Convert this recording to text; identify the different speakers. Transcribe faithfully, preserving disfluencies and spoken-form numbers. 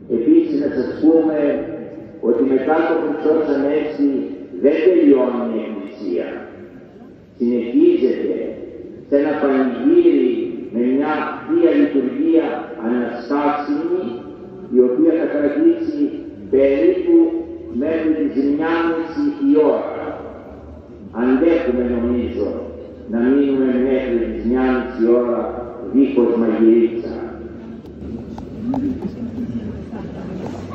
Speaker 1: Επίσης να σας πούμε ότι μετά το Χριστός Ανέστη δεν τελειώνει η Εκκλησία. Συνεχίζεται σε ένα πανηγύρι με μια Θεία Λειτουργία αναστάσιμη, η οποία θα κρατήσει περίπου μέχρι τη εννιά και μισή η ώρα. Αντέχουμε νομίζω να μείνουμε μέχρι τις εννιά και μισή ώρα δίχως μαγειρίτσα.